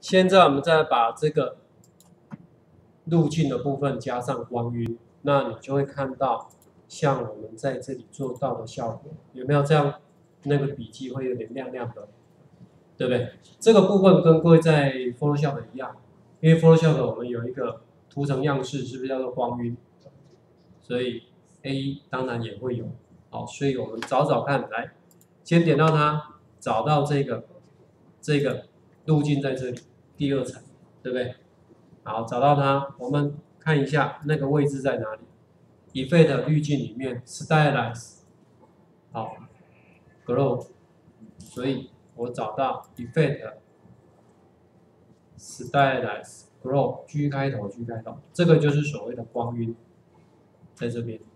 现在我们再把这个路径的部分加上光晕，那你就会看到像我们在这里做到的效果，有没有这样？那个笔记会有点亮亮的，对不对？这个部分跟各位在 Photoshop 一样，因为 Photoshop 我们有一个图层样式，是不是叫做光晕？所以 A 当然也会有。好，所以我们找找看，来，先点到它，找到这个路径在这里，第二层，对不对？好，找到它，我们看一下那个位置在哪里。Effect 滤镜里面 Stylize， 好 ，Glow， 所以我找到 Effect Stylize Glow G 开头，这个就是所谓的光晕，在这边。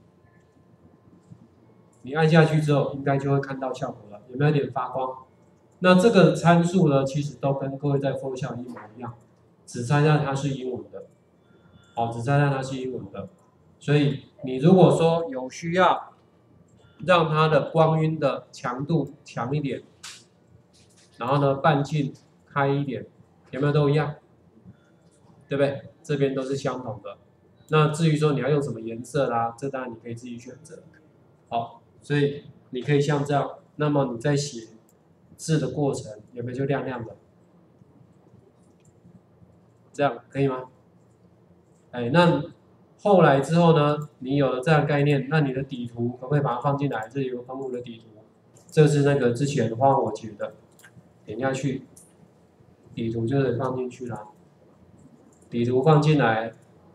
你按下去之后，应该就会看到效果了，有没有点发光？那这个参数呢，其实都跟各位在 Photoshop 一模一样，只差在它是英文的，好，只差在它是英文的。所以你如果说有需要让它的光晕的强度强一点，然后呢半径开一点，有没有都一样？对不对？这边都是相同的。那至于说你要用什么颜色啦，这当然你可以自己选择。好，所以你可以像这样，那么你在写字的过程有没有就亮亮的？这样可以吗？哎，那后来之后呢，你有了这样的概念，那你的底图可不可以把它放进来？这里有个分母的底图，这是那个之前花火节的，点下去，底图就得放进去了。底图放进来，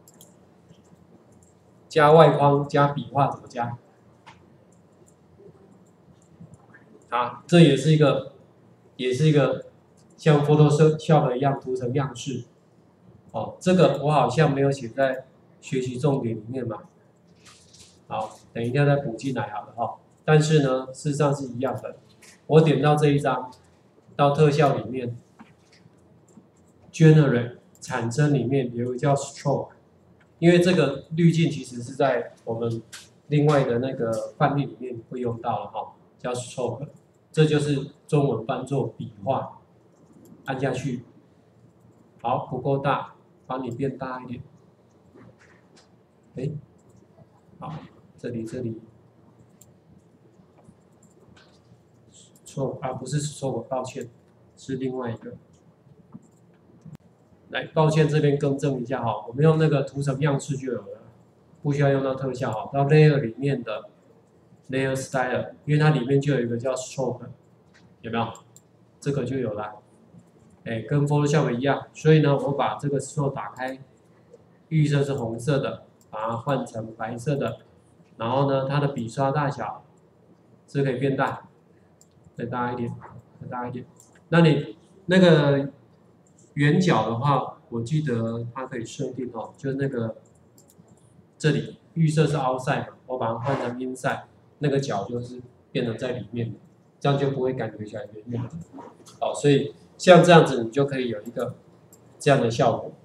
加外框加笔画怎么加？啊，这也是一个像 Photoshop 一样图层样式。哦，这个我好像没有写在学习重点里面嘛。好，等一下再补进来好了哈。但是呢，事实上是一样的。我点到这一张，到特效里面 ，Generate 产生里面有一个叫 Stroke， 因为这个滤镜其实是在我们另外的那个范例里面会用到了哈，叫 Stroke， 这就是中文翻作笔画。按下去，好，不够大，帮你变大一点。哎，好，这里错啊，不是错，我抱歉，是另外一个。来，抱歉，这边更正一下哈，我们用那个图层样式就有了，不需要用到特效哈。到 Layer 里面的 Layer Style， 因为它里面就有一个叫 Stroke， 有没有？这个就有了。哎，跟 Photoshop 一样，所以呢，我把这个 Stroke 打开，预设是红色的，把它换成白色的，然后呢，它的笔刷大小是可以变大，再大一点，再大一点。那你那个圆角的话，我记得它可以设定哦，就是那个这里预设是 outside 嘛，我把它换成 inside， 那个角就是变成在里面，这样就不会感觉起来圆圆的。好，所以像这样子，你就可以有一个这样的效果。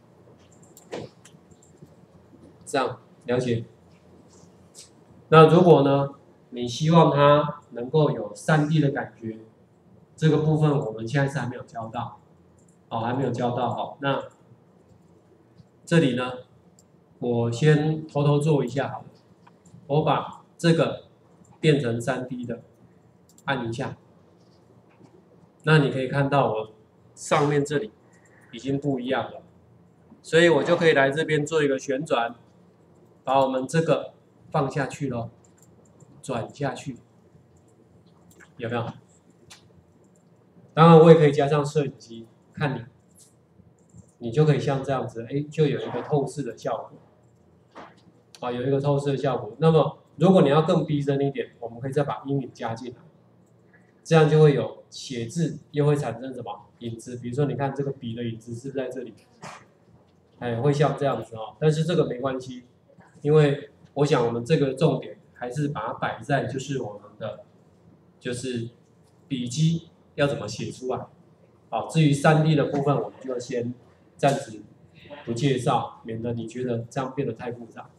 这样了解？那如果呢，你希望它能够有3D 的感觉，这个部分我们现在是还没有教到，哦，还没有教到好。那这里呢，我先偷偷做一下好了，我把这个变成3D 的，按一下，那你可以看到我上面这里已经不一样了，所以我就可以来这边做一个旋转。把我们这个放下去咯，转下去，有没有？当然，我也可以加上摄影机，看你，你就可以像这样子，哎，就有一个透视的效果，啊，有一个透视的效果。那么，如果你要更逼真一点，我们可以再把阴影加进来，这样就会有写字，又会产生什么影子？比如说，你看这个笔的影子是不是在这里？哎，会像这样子哦，但是这个没关系。因为我想我们这个重点还是把它摆在就是我们的就是笔记要怎么写出来。好，至于3D 的部分，我们就先暂时不介绍，免得你觉得这样变得太复杂。